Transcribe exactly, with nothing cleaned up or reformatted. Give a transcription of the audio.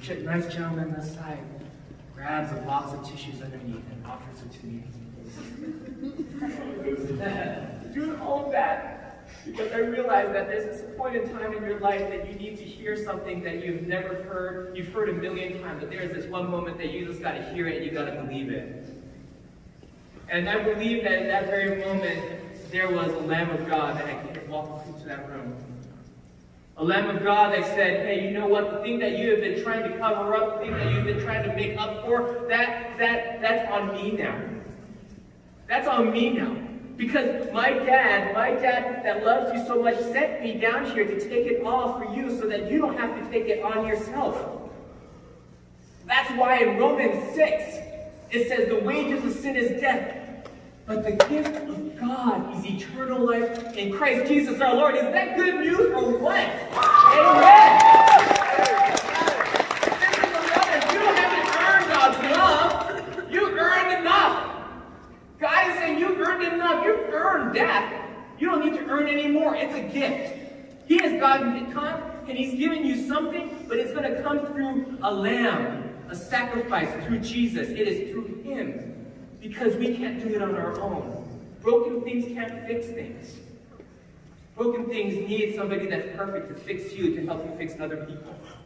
This nice gentleman on the side grabs a box of tissues underneath and offers it to me. Do all that because I realize that there's this point in time in your life that you need to hear something that you've never heard. You've heard a million times, but there's this one moment that you just got to hear it and you got to believe it. And I believe that in that very moment, there was a Lamb of God that had walked into that room. A Lamb of God that said, hey, you know what? The thing that you have been trying to cover up, the thing that you've been trying to make up for, that, that, that's on me now. That's on me now. Because my dad, my dad that loves you so much, sent me down here to take it all for you so that you don't have to take it on yourself. That's why in Romans six, it says the wages of sin is death. But the gift of God is eternal life in Christ Jesus our Lord. Is that good news or what? Amen. You haven't earned God's love. You earned enough. God is saying you've earned enough. You've earned that. You don't need to earn any more. It's a gift. He has gotten it come and He's given you something, but it's going to come through a lamb, a sacrifice through Jesus. It is through Him. Because we can't do it on our own. Broken things can't fix things. Broken things need somebody that's perfect to fix you, to help you fix other people.